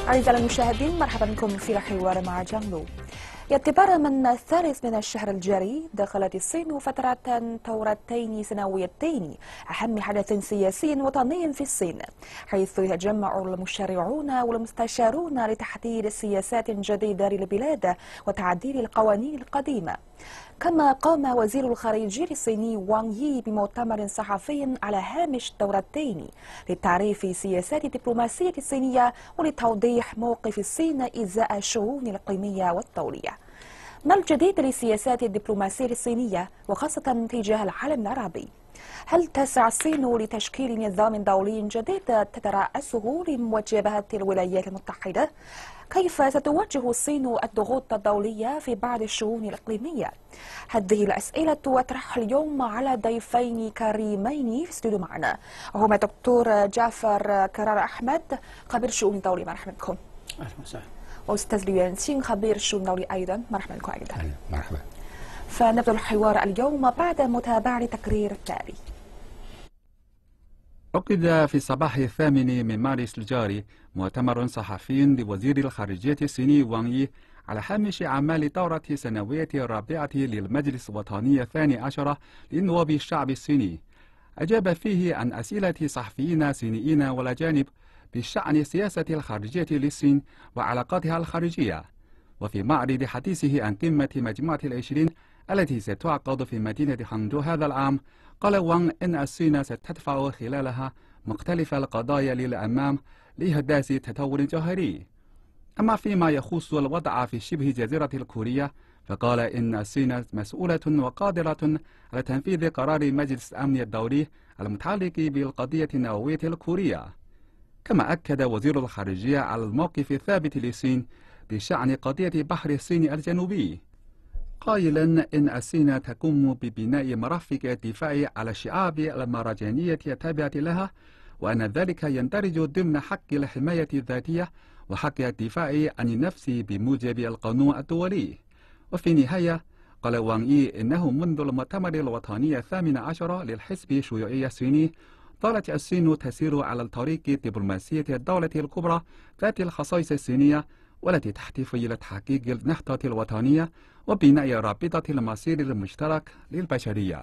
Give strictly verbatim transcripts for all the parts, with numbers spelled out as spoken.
أعزائي المشاهدين، مرحبا بكم في حوار مع جانلو. اعتبارا من الثالث من الشهر الجاري دخلت الصين فترة ثورتين سنويتين، أهم حدث سياسي وطني في الصين، حيث يتجمع المشرعون والمستشارون لتحديد سياسات جديدة للبلاد وتعديل القوانين القديمة. كما قام وزير الخارجية الصيني وانغ يي بمؤتمر صحفي على هامش الدورتين لتعريف سياسات الدبلوماسية الصينية ولتوضيح موقف الصين إزاء الشؤون الإقليمية والدولية. ما الجديد لسياسات الدبلوماسية الصينية وخاصة تجاه العالم العربي؟ هل تسعى الصين لتشكيل نظام دولي جديد تترأسه لمواجهة الولايات المتحدة؟ كيف ستواجه الصين الضغوط الدولية في بعض الشؤون الإقليمية؟ هذه الأسئلة أطرحها اليوم على ضيفين كريمين في الاستوديو معنا، وهما دكتور جعفر كرار أحمد خبير الشؤون الدولية. مرحبا بكم. أهلا وسهلا. وأستاذ ليوان سين خبير الشؤون الدولية أيضا. مرحبا بكم أيضا. أهلا. مرحبا. فنبدأ الحوار اليوم بعد متابعة التقرير التالي. عقد في الصباح الثامن من مارس الجاري مؤتمر صحفي لوزير الخارجية الصيني وانغ يي على هامش أعمال الدورة السنوية الرابعة للمجلس الوطني الثاني عشر لنواب الشعب الصيني. أجاب فيه عن أسئلة صحفيين صينيين والأجانب بشأن سياسة الخارجية للصين وعلاقاتها الخارجية. وفي معرض حديثه عن قمة مجموعة العشرين التي ستعقد في مدينة هانجزهو هذا العام، قال وانغ إن الصين ستدفع خلالها مختلف القضايا للأمام لإحداث تطور جوهري. أما فيما يخص الوضع في شبه جزيرة الكورية، فقال إن الصين مسؤولة وقادرة على تنفيذ قرار مجلس الأمن الدولي المتعلق بالقضية النووية الكورية. كما أكد وزير الخارجية على الموقف الثابت للصين بشأن قضية بحر الصين الجنوبي، قائلا إن الصين تقوم ببناء مرافق الدفاع على الشعاب المهرجانية التابعة لها، وأن ذلك يندرج ضمن حق الحماية الذاتية وحق الدفاع عن النفس بموجب القانون الدولي. وفي النهاية قال وانغ يي إنه منذ المؤتمر الوطني الثامن عشر للحزب الشيوعي الصيني ظلت الصين تسير على الطريق الدبلوماسية الدولة الكبرى ذات الخصائص الصينية، والتي تهدف إلى تحقيق النهضة الوطنية وبناء رابطة المصير المشترك للبشرية.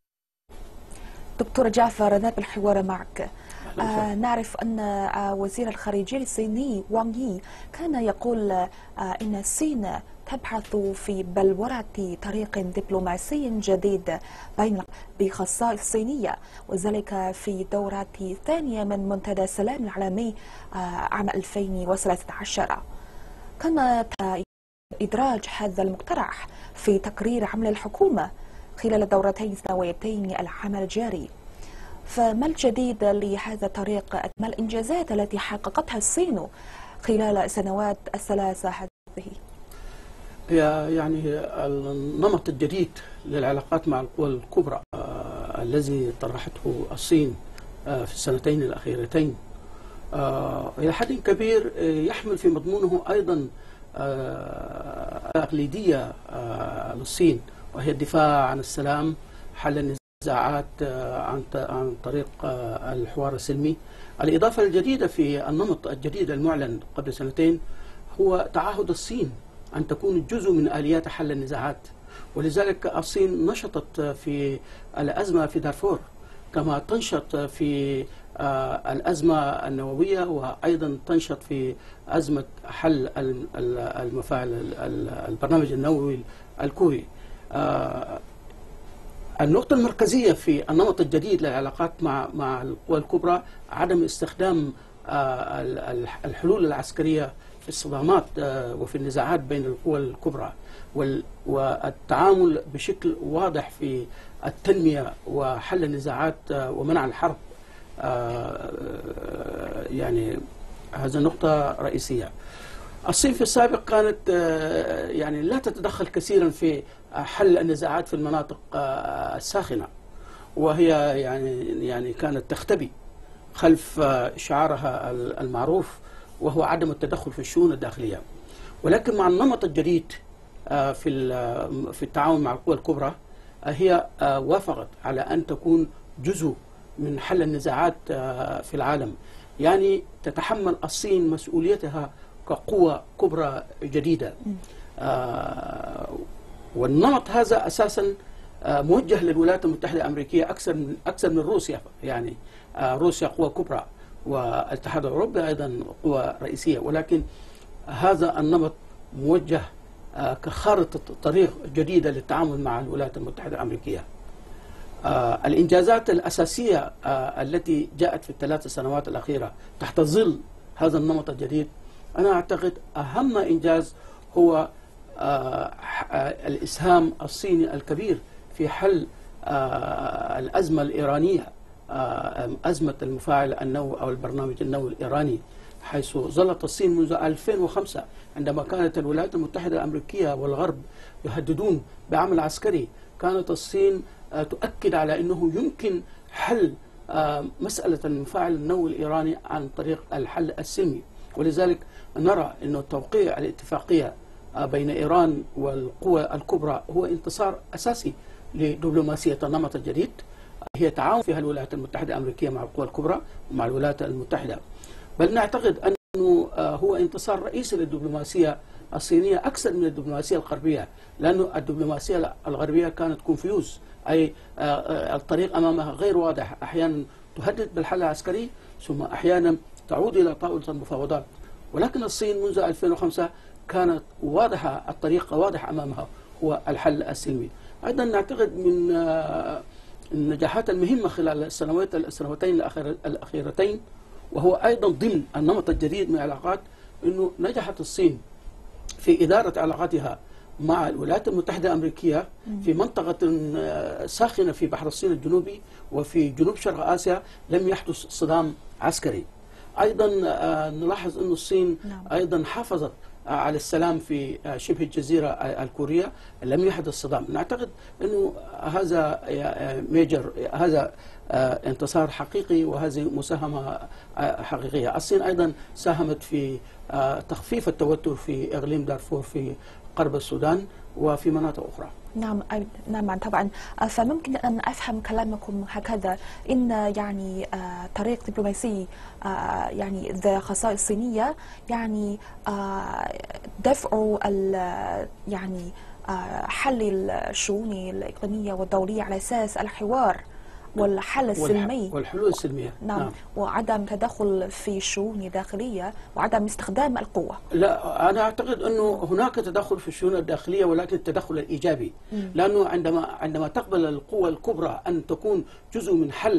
دكتور جعفر، نبدأ الحوار معك. آه نعرف أن آه وزير الخارجية الصيني وانغ يي كان يقول آه إن الصين تبحث في بلورة طريق دبلوماسي جديد بين بخصائص صينية، وذلك في دورة ثانية من منتدى السلام العالمي آه عام ألفين وثلاثة عشر. كما إدراج هذا المقترح في تقرير عمل الحكومة خلال الدورتين السنويتين العام الجاري. فما الجديد لهذا الطريق؟ ما الإنجازات التي حققتها الصين خلال السنوات الثلاثة هذه؟ يعني النمط الجديد للعلاقات مع القوى الكبرى آه الذي طرحته الصين آه في السنتين الأخيرتين آه إلى حد كبير آه يحمل في مضمونه أيضا آه تقليدية آه للصين، وهي الدفاع عن السلام، حل النزاعات آه عن عن طريق آه الحوار السلمي. الإضافة الجديدة في النمط الجديد المعلن قبل سنتين هو تعهد الصين أن تكون جزء من آليات حل النزاعات، ولذلك الصين نشطت في الأزمة في دارفور، كما تنشط في الأزمة النووية، وأيضا تنشط في أزمة حل المفاعل البرنامج النووي الكوري. النقطة المركزية في النمط الجديد للعلاقات مع مع القوى الكبرى عدم استخدام الحلول العسكرية في الصدامات وفي النزاعات بين القوى الكبرى، والتعامل بشكل واضح في التنمية وحل النزاعات ومنع الحرب. يعني هذه نقطة رئيسية. الصين في السابق كانت يعني لا تتدخل كثيرا في حل النزاعات في المناطق الساخنة، وهي يعني يعني كانت تختبي خلف شعارها المعروف وهو عدم التدخل في الشؤون الداخلية. ولكن مع النمط الجديد في في التعاون مع القوى الكبرى، هي وافقت على أن تكون جزء من حل النزاعات في العالم. يعني تتحمل الصين مسؤوليتها كقوة كبرى جديدة. آه والنمط هذا أساسا آه موجه للولايات المتحدة الأمريكية أكثر من أكثر من روسيا. يعني آه روسيا قوة كبرى والاتحاد الأوروبي أيضا قوة رئيسية، ولكن هذا النمط موجه آه كخارطة طريق جديدة للتعامل مع الولايات المتحدة الأمريكية. آه الإنجازات الأساسية آه التي جاءت في الثلاث سنوات الأخيرة تحت ظل هذا النمط الجديد، أنا أعتقد أهم إنجاز هو آه الإسهام الصيني الكبير في حل آه الأزمة الإيرانية، آه أزمة المفاعل النووي أو البرنامج النووي الإيراني، حيث ظلت الصين منذ ألفين وخمسة عندما كانت الولايات المتحدة الأمريكية والغرب يهددون بعمل عسكري، كانت الصين آه تؤكد على أنه يمكن حل آه مسألة المفاعل النووي الإيراني عن طريق الحل السلمي. ولذلك نرى أن توقيع الاتفاقية بين إيران والقوى الكبرى هو انتصار أساسي لدبلوماسية النمط الجديد، هي تعاون فيها الولايات المتحدة الأمريكية مع القوى الكبرى ومع الولايات المتحدة. بل نعتقد أنه هو انتصار رئيسي للدبلوماسية الصينية أكثر من الدبلوماسية الغربية، لأن الدبلوماسية الغربية كانت كونفيوز، أي الطريق أمامها غير واضح، أحيانا تهدد بالحل العسكري ثم أحيانا تعود إلى طاولة المفاوضات. ولكن الصين منذ ألفين وخمسة كانت واضحة، الطريق واضح أمامها هو الحل السلمي. أيضا نعتقد من النجاحات المهمة خلال السنوات السنواتين الأخيرتين، وهو أيضا ضمن النمط الجديد من العلاقات، أنه نجحت الصين في إدارة علاقاتها مع الولايات المتحدة الأمريكية في منطقة ساخنة في بحر الصين الجنوبي وفي جنوب شرق آسيا لم يحدث صدام عسكري. أيضا نلاحظ أن الصين أيضا حافظت على السلام في شبه الجزيرة الكورية، لم يحدث صدام. نعتقد أنه هذا ميجر، هذا انتصار حقيقي وهذه مساهمة حقيقية. الصين أيضا ساهمت في تخفيف التوتر في إقليم دارفور في غرب السودان وفي مناطق أخرى. نعم نعم طبعا. فممكن أن أفهم كلامكم هكذا إن يعني طريق دبلوماسي يعني ذا خصائص صينية، يعني دفع يعني حل الشؤون الإقليمية والدولية على أساس الحوار والحل السلمي والحلول السلمية. نعم. نعم وعدم تدخل في الشؤون الداخلية وعدم استخدام القوة. لا، أنا أعتقد أنه هناك تدخل في الشؤون الداخلية، ولكن التدخل الإيجابي، مم. لأنه عندما عندما تقبل القوى الكبرى أن تكون جزء من حل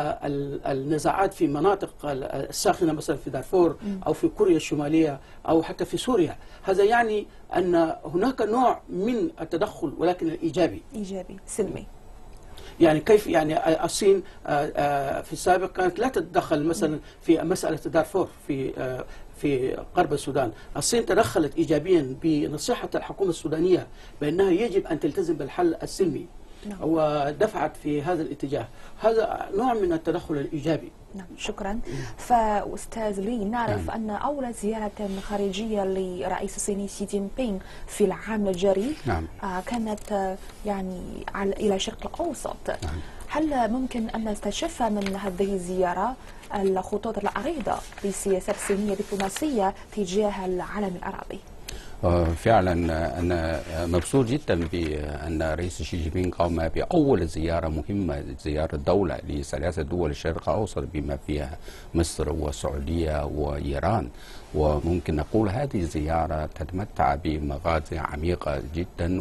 النزاعات في مناطق الساخنة مثلا في دارفور مم. أو في كوريا الشمالية أو حتى في سوريا، هذا يعني أن هناك نوع من التدخل ولكن الإيجابي إيجابي سلمي. يعني كيف يعني الصين في السابق كانت لا تتدخل مثلا في مسألة دارفور في في غرب السودان، الصين تدخلت إيجابيا بنصيحة الحكومة السودانية بأنها يجب أن تلتزم بالحل السلمي، نعم. ودفعت في هذا الاتجاه. هذا نوع من التدخل الإيجابي. نعم شكرا. فأستاذ لي، نعرف أن أول زيارة خارجية لرئيس الصيني شي جين بينغ في العام الجاري نعم. كانت يعني إلى الشرق الأوسط. نعم. هل ممكن أن نستشف من هذه الزيارة الخطوط العريضة للسياسات الصينية الدبلوماسية تجاه العالم العربي؟ فعلا أنا مبسوط جدا بأن رئيس شي جين بينغ قام بأول زيارة مهمة، زيارة دولة لثلاثة دول الشرق الأوسط بما فيها مصر والسعودية وإيران. وممكن نقول هذه الزيارة تتمتع بمغازي عميقة جدا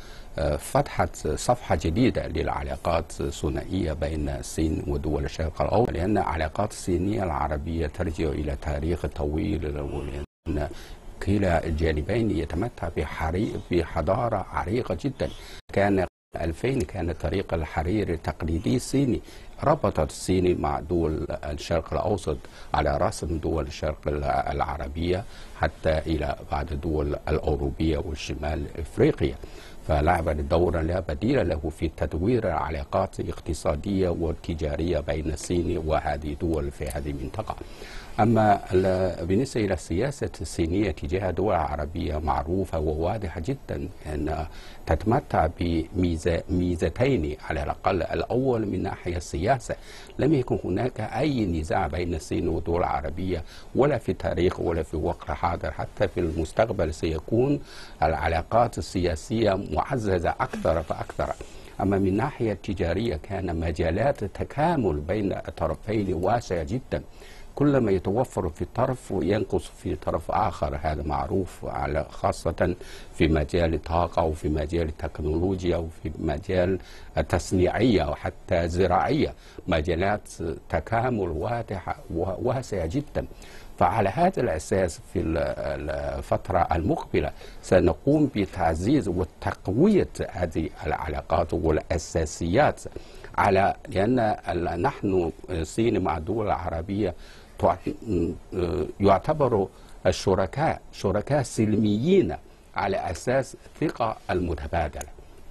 وفتحت صفحة جديدة للعلاقات الثنائية بين الصين ودول الشرق الأوسط، لأن العلاقات الصينية العربية ترجع إلى تاريخ طويل، ولأن كلا الجانبين يتمتع بحضارة عريقة جدا. كان ألفين كان طريق الحرير التقليدي الصيني ربطت الصين مع دول الشرق الأوسط على رأس دول الشرق العربية حتى إلى بعض الدول الأوروبية والشمال إفريقيا، فلعب دورا لا بديل له في تدوير العلاقات الاقتصادية والتجارية بين الصين وهذه الدول في هذه المنطقة. أما بالنسبة إلى السياسة الصينية تجاه الدول العربية معروفة وواضحة جدا، أن تتمتع بميزتين على الأقل. الأول من ناحية السياسة السياسة. لم يكن هناك أي نزاع بين الصين والدول العربية ولا في التاريخ ولا في الوقت الحاضر. حتى في المستقبل سيكون العلاقات السياسية معززة أكثر فأكثر. أما من الناحية التجارية كان مجالات التكامل بين الطرفين واسعة جدا. كلما يتوفر في طرف ينقص في طرف آخر، هذا معروف، على خاصة في مجال الطاقة وفي مجال التكنولوجيا وفي مجال التصنيعية وحتى الزراعية، مجالات تكامل واضحة واسعة جدا. فعلى هذا الأساس في الفترة المقبلة سنقوم بتعزيز وتقوية هذه العلاقات والأساسيات، على لأن نحن الصين مع الدول العربية يعتبر الشركاء شركاء سلميين على أساس ثقة المتبادلة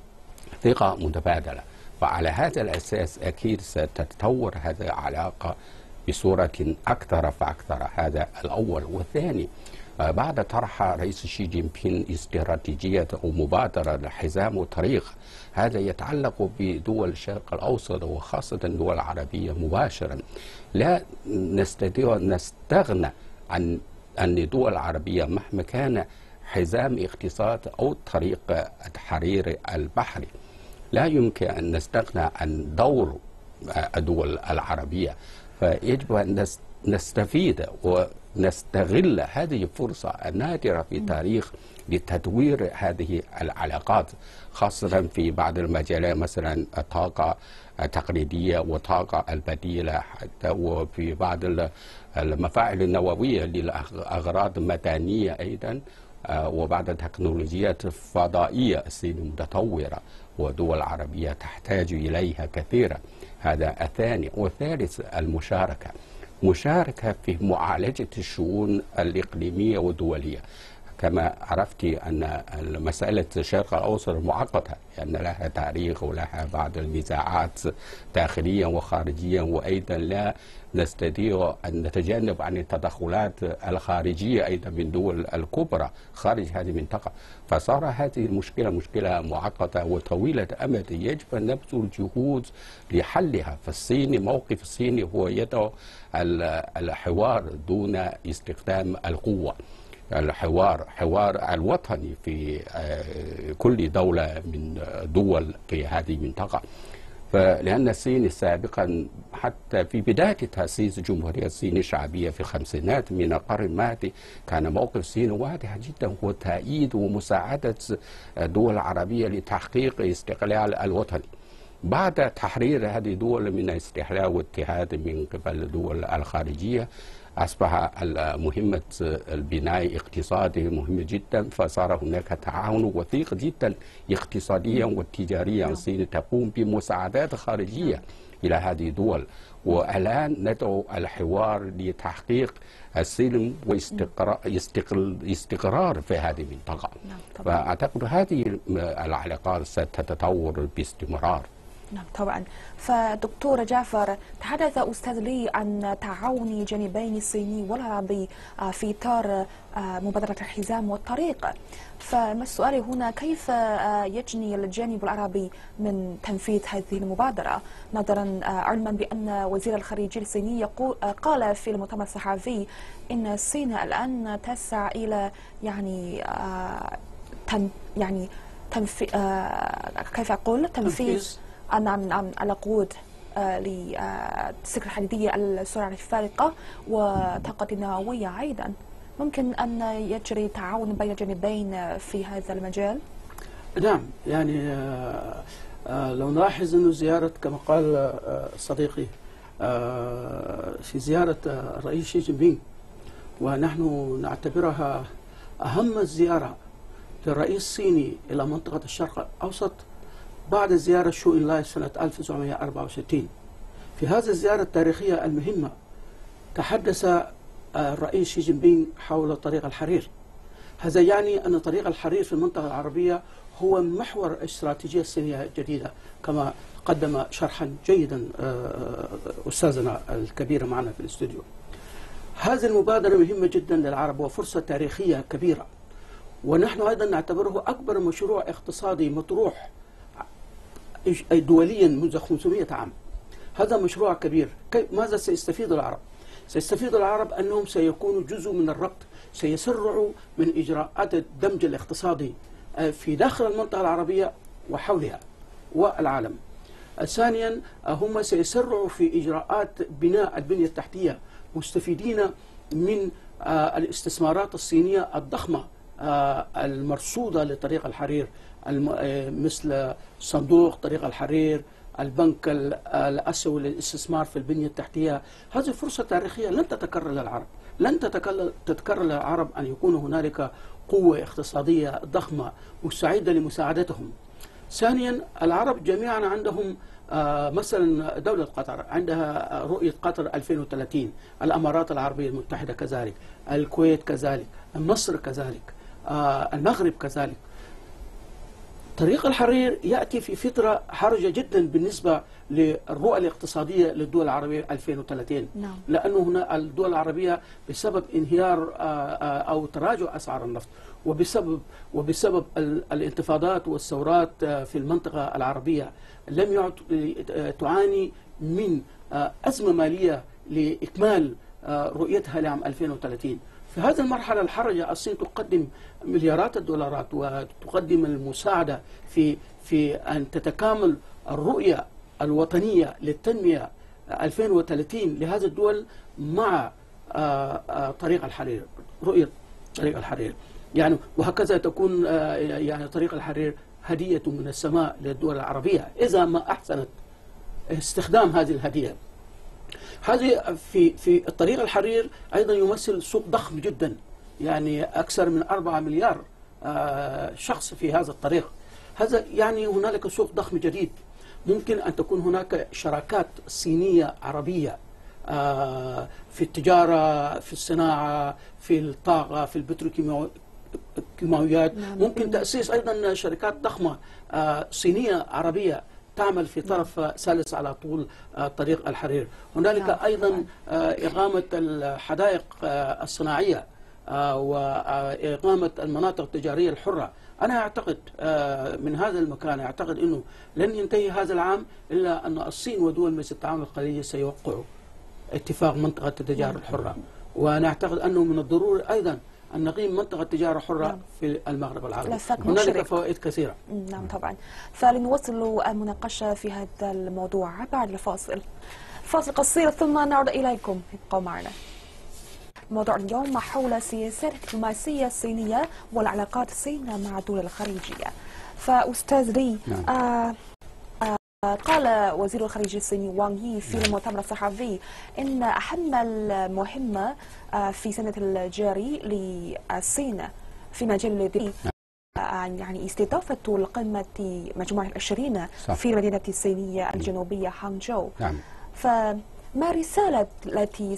ثقة متبادلة. فعلى هذا الأساس أكيد ستتطور هذه العلاقة بصورة أكثر فأكثر. هذا الأول. والثاني، بعد طرح رئيس شي جين بين استراتيجية أو مبادرة لحزام الطريق، هذا يتعلق بدول الشرق الأوسط وخاصة الدول العربية مباشرا. لا نستطيع أن نستغنى عن أن الدول العربية مهما كان حزام اقتصاد أو طريق التحرير البحري، لا يمكن أن نستغنى عن دور الدول العربية. فيجب أن نستفيد ونستغل هذه الفرصة النادرة في التاريخ لتطوير هذه العلاقات، خاصة في بعض المجالات، مثلا الطاقة التقليدية والطاقة البديلة، حتى وفي بعض المفاعل النووية للأغراض المدنية أيضا، وبعض التكنولوجيات الفضائية الصين متطورة ودول العربية تحتاج إليها كثيرا. هذا الثاني. والثالث المشاركة مشاركة في معالجة الشؤون الإقليمية والدولية. كما عرفت أن مسألة الشرق الأوسط معقدة، لأن يعني لها تاريخ ولها بعض النزاعات داخليا وخارجيا، وأيضا لا نستطيع أن نتجنب عن التدخلات الخارجية أيضا من دول الكبرى خارج هذه المنطقة. فصار هذه المشكلة مشكلة معقدة وطويلة أمد، يجب أن نبذل جهود لحلها. فالصين، موقف الصين هو يدعو الحوار دون استخدام القوة. الحوار حوار الوطني في كل دولة من دول في هذه المنطقة. فلأن الصين سابقا حتى في بداية تأسيس جمهورية الصين الشعبية في الخمسينات من القرن الماضي كان موقف الصين واضح جدا، هو تأييد ومساعدة الدول العربية لتحقيق الاستقلال الوطني. بعد تحرير هذه الدول من الاستحلال والاتحاد من قبل الدول الخارجية، أصبح مهمة البناء الاقتصادي مهمة جدا، فصار هناك تعاون وثيق جدا اقتصاديا وتجاريا. الصين تقوم بمساعدات خارجية إلى هذه الدول، والآن ندعو الحوار لتحقيق السلم واستقرار في هذه المنطقة. فأعتقد هذه العلاقات ستتطور باستمرار. نعم طبعا. فدكتور جعفر، تحدث أستاذ لي عن تعاون جانبين الصيني والعربي في إطار مبادرة الحزام والطريق. فما السؤال هنا، كيف يجني الجانب العربي من تنفيذ هذه المبادرة، نظرا علما بأن وزير الخارجية الصيني قال في المؤتمر الصحفي إن الصين الآن تسعى إلى يعني تن يعني تنفي كيف أقول تنفيذ نعم نعم العقود للسكك الحديدية السرعة الفارقة والطاقة النووية أيضا. ممكن أن يجري تعاون بين الجانبين في هذا المجال؟ نعم، يعني لو نلاحظ أنه زيارة كما قال صديقي في زيارة الرئيس شي جين بينغ، ونحن نعتبرها أهم زيارة للرئيس الصيني إلى منطقة الشرق الأوسط بعد زيارة شو إن لاي سنة ألف وتسعمائة وأربعة وستين. في هذه الزيارة التاريخية المهمة تحدث الرئيس شي جين بينغ حول طريق الحرير. هذا يعني أن طريق الحرير في المنطقة العربية هو محور الاستراتيجية الصينية الجديدة، كما قدم شرحا جيدا أستاذنا الكبير معنا في الاستوديو. هذه المبادرة مهمة جدا للعرب وفرصة تاريخية كبيرة، ونحن أيضا نعتبره أكبر مشروع اقتصادي مطروح دوليا منذ خمسمائة عام. هذا مشروع كبير. ماذا سيستفيد العرب؟ سيستفيد العرب أنهم سيكونوا جزء من الربط، سيسرعوا من إجراءات الدمج الاقتصادي في داخل المنطقة العربية وحولها والعالم. ثانيا هم سيسرعوا في إجراءات بناء البنية التحتية، مستفيدين من الاستثمارات الصينية الضخمة المرصودة لطريق الحرير، مثل صندوق طريق الحرير، البنك الآسيوي للاستثمار في البنية التحتية. هذه فرصة تاريخية لن تتكرر للعرب، لن تتكرر للعرب أن يكون هنالك قوة اقتصادية ضخمة مستعدة لمساعدتهم. ثانيا العرب جميعا عندهم آه مثلا دولة قطر عندها رؤية قطر ألفين وثلاثين، الأمارات العربية المتحدة كذلك، الكويت كذلك، مصر كذلك، آه المغرب كذلك. طريق الحرير يأتي في فترة حرجة جدا بالنسبة للرؤى الاقتصادية للدول العربية ألفين وثلاثين، نعم. لأنه هنا الدول العربية بسبب انهيار أو تراجع أسعار النفط، وبسبب وبسبب الانتفاضات والثورات في المنطقة العربية لم يعد تعاني من أزمة مالية لإكمال رؤيتها لعام ألفين وثلاثين. في هذه المرحلة الحرجة الصين تقدم مليارات الدولارات وتقدم المساعدة في في أن تتكامل الرؤية الوطنية للتنمية ألفين وثلاثين لهذه الدول مع طريق الحرير، رؤية طريق الحرير يعني. وهكذا تكون يعني طريق الحرير هدية من السماء للدول العربية إذا ما أحسنت استخدام هذه الهدية. هذه في في طريق الحرير أيضا يمثل سوق ضخم جدا، يعني أكثر من أربعة مليار شخص في هذا الطريق. هذا يعني هنالك سوق ضخم جديد. ممكن أن تكون هناك شراكات صينية عربية في التجارة، في الصناعة، في الطاقة، في البتروكيماويات. ممكن تأسيس أيضا شركات ضخمة صينية عربية تعمل في طرف ثالث على طول طريق الحرير. هنالك أيضا إقامة الحدائق الصناعية وإقامة المناطق التجارية الحرة. أنا أعتقد من هذا المكان أعتقد أنه لن ينتهي هذا العام إلا أن الصين ودول مثل التعاون الخليجي سيوقعوا اتفاق منطقة التجارة الحرة، وأنا أعتقد أنه من الضروري أيضا أن نقيم منطقة تجارة حرة نعم. في المغرب العربي. هنالك فوائد كثيرة. نعم طبعا. فلنواصل المناقشة في هذا الموضوع بعد الفاصل. فاصل قصير ثم نعود إليكم، ابقوا معنا. موضوع اليوم حول سياسات الدبلوماسية الصينية والعلاقات الصين مع الدول الخليجية. فأستاذ لي نعم. آه قال وزير الخارجية الصيني وانغ يي في المؤتمر الصحفي إن أهم المهمة في سنة الجاري للصين في مجال الدين يعني استضافة القمة مجموعة العشرين في المدينة الصينية الجنوبية هانجزهو. نعم. فما الرسالة التي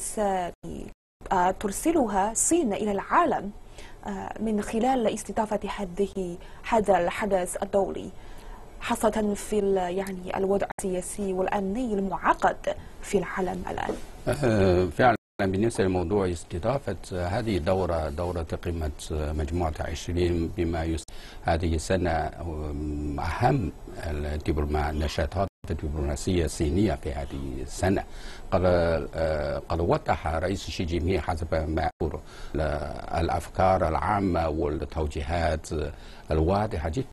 سترسلها الصين إلى العالم من خلال استضافة هذه هذا الحدث الدولي، خاصة في يعني الوضع السياسي والأمني المعقد في العالم الآن؟ فعلا بالنسبة لموضوع استضافة هذه الدورة، دورة قمة مجموعة عشرين بما يس هذه السنة أهم النشاطات الدبلوماسية الصينية في هذه السنة. قد قد وضح رئيس شي جين بينغ حسب ما يقول الأفكار العامة والتوجيهات الواضحة جدا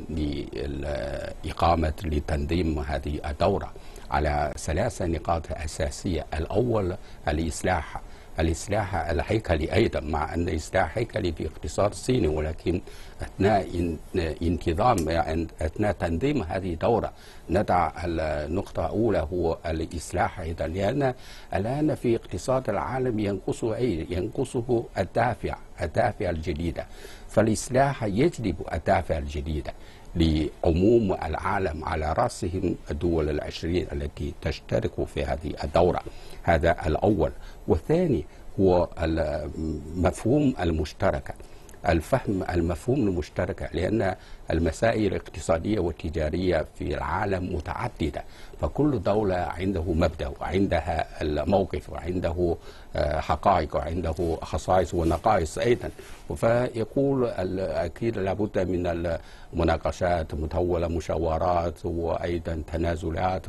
لإقامة لتنظيم هذه الدورة على ثلاث نقاط أساسية. الأول الإصلاح، الإصلاح الهيكلي أيضا، مع أن الإصلاح هيكلي في اقتصاد الصيني، ولكن أثناء انتظام يعني أثناء تنظيم هذه الدورة نضع النقطة الأولى هو الإصلاح أيضا، لأن الآن في اقتصاد العالم ينقصه أي ينقصه الدافع الدافع الجديدة، فالإصلاح يجلب الدافع الجديدة لعموم العالم على رأسهم الدول العشرين التي تشترك في هذه الدورة. هذا الأول. والثاني هو المفهوم المشترك. الفهم المفهوم المشترك، لأن المسائل الاقتصادية والتجارية في العالم متعددة، فكل دولة عنده مبدأ وعندها الموقف وعنده حقائق وعنده خصائص ونقائص أيضا. فيقول أكيد لابد من المناقشات مطولة، مشاورات وأيضا تنازلات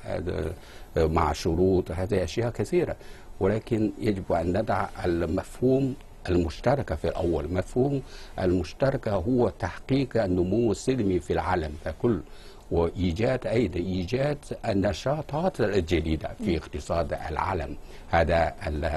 مع شروط، هذه أشياء كثيرة، ولكن يجب أن ندع المفهوم المشترك في الأول. مفهوم المشترك هو تحقيق النمو السلمي في العالم ككل، وإيجاد أيضا إيجاد النشاطات الجديدة في اقتصاد العالم، هذا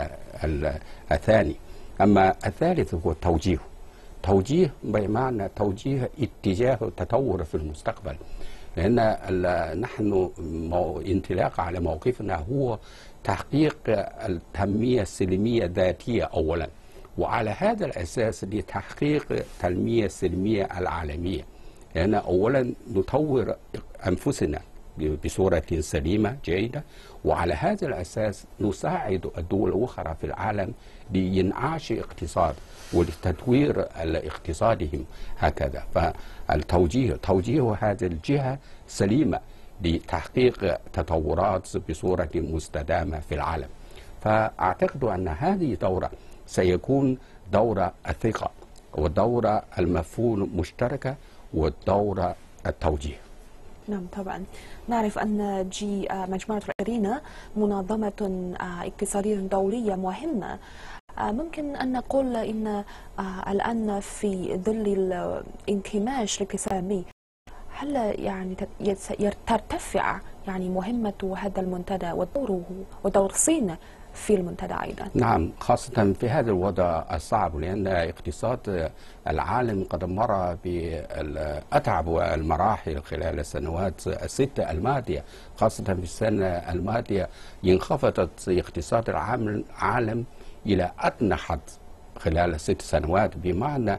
الثاني. أما الثالث هو التوجيه. توجيه بمعنى توجيه اتجاه التطور في المستقبل، لأن نحن انطلاق على موقفنا هو تحقيق التنمية السلمية الذاتية أولا، وعلى هذا الأساس لتحقيق التنمية السلمية العالمية، لأن أولا نطور أنفسنا بصورة سليمة جيدة، وعلى هذا الأساس نساعد الدول الأخرى في العالم لإنعاش اقتصاد ولتطوير اقتصادهم هكذا. فالتوجيه توجيه هذه الجهة سليمة لتحقيق تطورات بصورة مستدامة في العالم. فأعتقد أن هذه دورة سيكون دورة الثقة ودورة المفهوم المشتركة ودورة التوجيه. نعم طبعا. نعرف أن جي مجموعة العشرين منظمة اقتصادية دولية مهمة. ممكن أن نقول إن الآن في ظل الانكماش الاقتصادي، هل يعني ترتفع يعني مهمة هذا المنتدى ودوره ودور الصين في المنتدى أيضا؟ نعم، خاصة في هذا الوضع الصعب، لأن اقتصاد العالم قد مر بأتعب المراحل خلال السنوات الستة الماضية. خاصة في السنة الماضية انخفضت اقتصاد العالم إلى أدنى حد خلال الست سنوات، بمعنى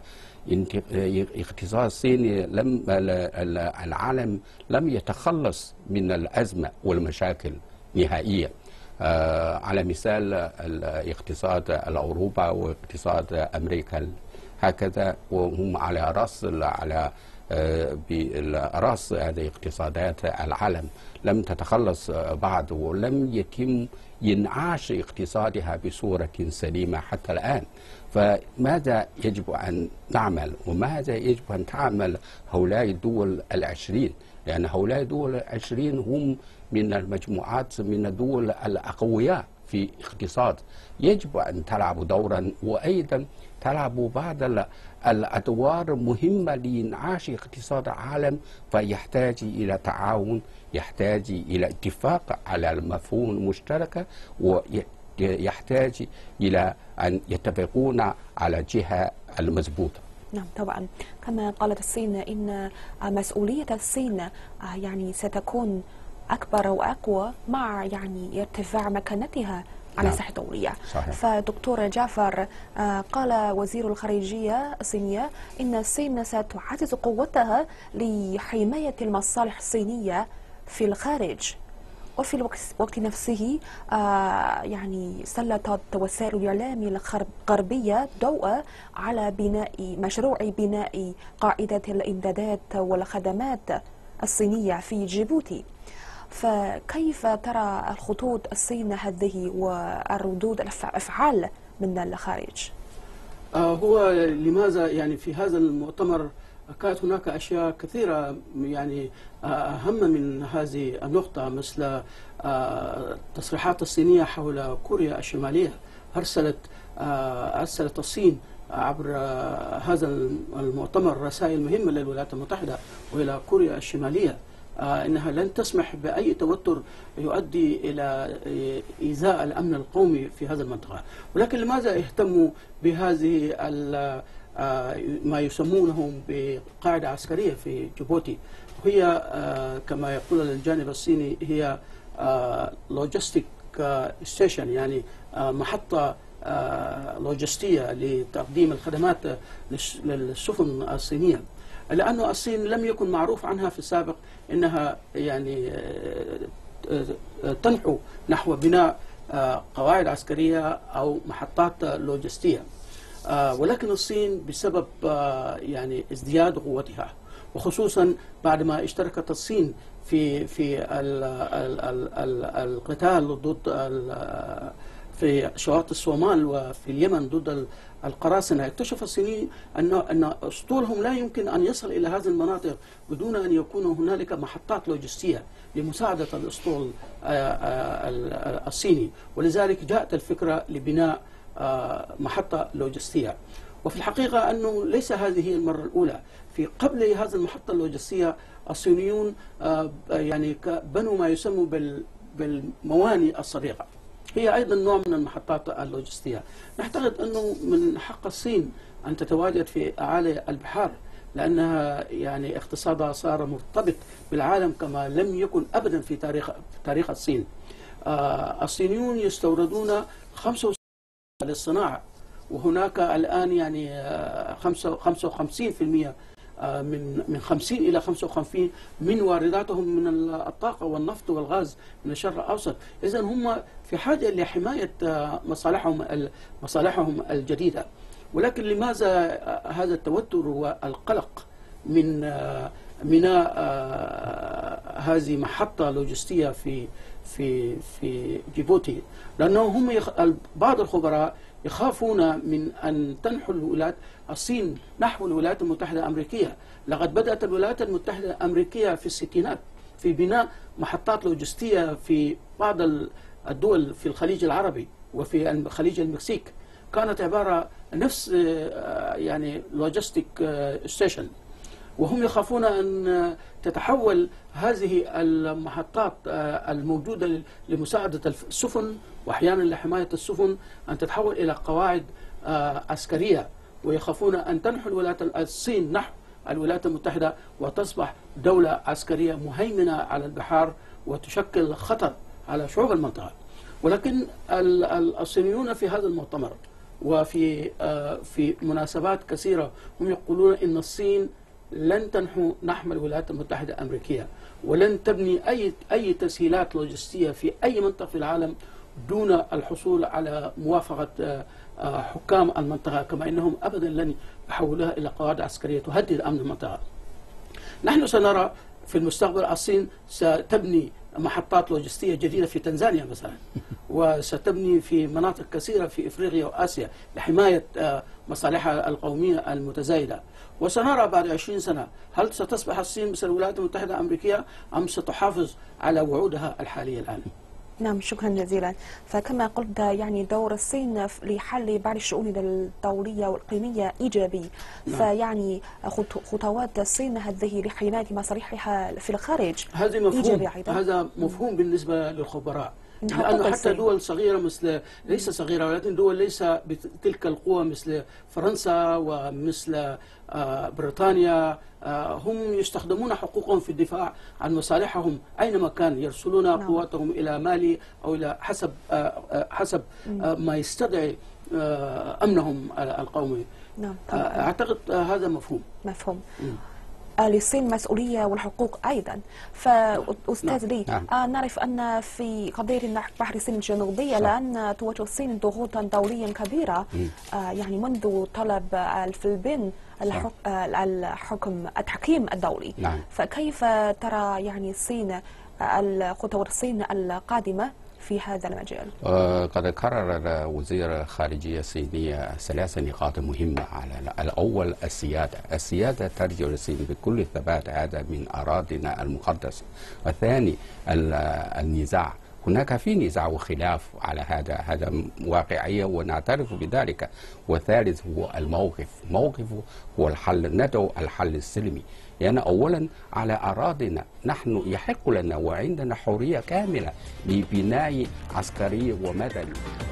اقتصاد الصيني لم العالم لم يتخلص من الأزمة والمشاكل نهائيا. آه على مثال الاقتصاد الأوروبا واقتصاد أمريكا هكذا، وهم على رأس على آه برأس هذه اقتصادات العالم، لم تتخلص بعد ولم يتم إنعاش اقتصادها بصورة سليمة حتى الآن. فماذا يجب أن نعمل وماذا يجب أن تعمل هؤلاء الدول العشرين؟ لأن هؤلاء الدول العشرين هم من المجموعات من الدول الأقوياء في اقتصاد، يجب أن تلعب دورا وأيضا تلعب بعض الأدوار مهمة لإنعاش اقتصاد العالم. فيحتاج إلى تعاون، يحتاج إلى اتفاق على المفهوم المشترك، ويحتاج إلى أن يتفقون على جهة المضبوطة. نعم طبعا. كما قالت الصين إن مسؤولية الصين يعني ستكون أكبر وأقوى مع يعني ارتفاع مكانتها على الساحة الدولية. فدكتور جعفر، قال وزير الخارجية الصينية إن الصين ستعزز قوتها لحماية المصالح الصينية في الخارج، وفي الوقت نفسه يعني سلطت وسائل الإعلام الغربية ضوء على بناء مشروع بناء قاعدة الإمدادات والخدمات الصينية في جيبوتي. فكيف ترى الخطوط الصين هذه والردود الأفعال من الخارج؟ هو لماذا يعني في هذا المؤتمر كانت هناك أشياء كثيرة يعني أهم من هذه النقطة، مثل التصريحات الصينية حول كوريا الشمالية. أرسلت أرسلت الصين عبر هذا المؤتمر رسائل مهمة للولايات المتحدة وإلى كوريا الشمالية، إنها لن تسمح بأي توتر يؤدي إلى إيذاء الأمن القومي في هذه المنطقة. ولكن لماذا اهتموا بهذه ما يسمونهم بقاعدة عسكرية في جيبوتي؟ هي كما يقول الجانب الصيني هي لوجستيك ستيشن، يعني محطة لوجستية لتقديم الخدمات للسفن الصينية، لأن الصين لم يكن معروف عنها في السابق أنها يعني تنحو نحو بناء قواعد عسكرية أو محطات لوجستية. ولكن الصين بسبب يعني ازدياد قوتها، وخصوصا بعدما اشتركت الصين في في ال ال ال ال القتال ضد في شواطئ الصومال وفي اليمن ضد القراصنة، اكتشف الصينيين أن أن أسطولهم لا يمكن أن يصل إلى هذه المناطق بدون أن يكون هنالك محطات لوجستية لمساعدة الأسطول الصيني، ولذلك جاءت الفكرة لبناء محطة لوجستية. وفي الحقيقة أنه ليس هذه هي المرة الأولى. في قبل هذه المحطة اللوجستية الصينيون يعني بنوا ما يسمى بالموانئ الصغيرة، هي أيضا نوع من المحطات اللوجستية. نعتقد أنه من حق الصين أن تتواجد في أعالي البحار، لأنها يعني اقتصادها صار مرتبط بالعالم كما لم يكن أبدا في تاريخ في تاريخ الصين. آه الصينيون يستوردون خمسة وستين بالمئة للصناعة، وهناك الآن يعني خمسة وخمسين بالمئة من من خمسين إلى خمسة وخمسين من وارداتهم من الطاقة والنفط والغاز من الشرق الأوسط. إذن هم في حاجة لحماية مصالحهم مصالحهم الجديدة. ولكن لماذا هذا التوتر والقلق من بناء هذه محطة لوجستية في في في جيبوتي؟ لأنه هم يخ... بعض الخبراء يخافون من أن تنحو الولايات الصين نحو الولايات المتحدة الأمريكية. لقد بدأت الولايات المتحدة الأمريكية في الستينات في بناء محطات لوجستية في بعض الدول في الخليج العربي وفي خليج المكسيك، كانت عبارة نفس يعني لوجستيك ستيشن، وهم يخافون أن تتحول هذه المحطات الموجودة لمساعدة السفن وأحيانا لحماية السفن أن تتحول إلى قواعد عسكرية، ويخافون أن تنحو الولايات الصين نحو الولايات المتحدة وتصبح دولة عسكرية مهيمنة على البحار وتشكل خطر على شعوب المنطقة. ولكن الصينيون في هذا المؤتمر وفي في مناسبات كثيرة هم يقولون إن الصين لن تنحو نحو الولايات المتحدة الأمريكية، ولن تبني أي أي تسهيلات لوجستية في أي منطقة في العالم دون الحصول على موافقة حكام المنطقة، كما أنهم أبدا لن يحولوها إلى قواعد عسكرية تهدد أمن المنطقة. نحن سنرى في المستقبل الصين ستبني محطات لوجستية جديدة في تنزانيا مثلا، وستبني في مناطق كثيرة في إفريقيا وآسيا لحماية مصالحها القومية المتزايدة. وسنرى بعد عشرين سنة هل ستصبح الصين مثل الولايات المتحدة الأمريكية أم ستحافظ على وعودها الحالية الآن؟ نعم، شكرا جزيلا. فكما قلت يعني دور الصين لحل بعض الشؤون الدولية والإقليمية إيجابي. نعم. فيعني خطوات الصين هذه لحماية مصالحها في الخارج هذا مفهوم هذا مفهوم بالنسبة للخبراء، لأنه حتى دول صغيرة مثل ليس صغيرة ولكن دول ليس بتلك القوة مثل فرنسا ومثل بريطانيا هم يستخدمون حقوقهم في الدفاع عن مصالحهم أينما كان، يرسلون نعم. قواتهم إلى مالي أو إلى حسب حسب ما يستدعي أمنهم القومي. نعم. أعتقد هذا مفهوم مفهوم للصين مسؤولية والحقوق أيضا. فأستاذ لي نعم. نعرف أن في قضية بحر الصين الجنوبية الآن تواجه الصين ضغوطا دوليا كبيرة يعني منذ طلب الفلبين الحكم التحكيم الدولي. نعم. فكيف ترى يعني الصين خطوات الصين القادمة في هذا المجال؟ قد قرر وزير الخارجية الصينية ثلاث نقاط مهمة. على الأول السيادة، السيادة ترجع للصين بكل ثبات، هذا من أراضينا المقدسة. والثاني النزاع، هناك في نزاع وخلاف على هذا هذا واقعية ونعترف بذلك. والثالث هو الموقف، موقفه هو الحل، ندعو الحل السلمي. يعني أولا على أراضينا نحن يحق لنا وعندنا حرية كاملة لبناء عسكري ومدني.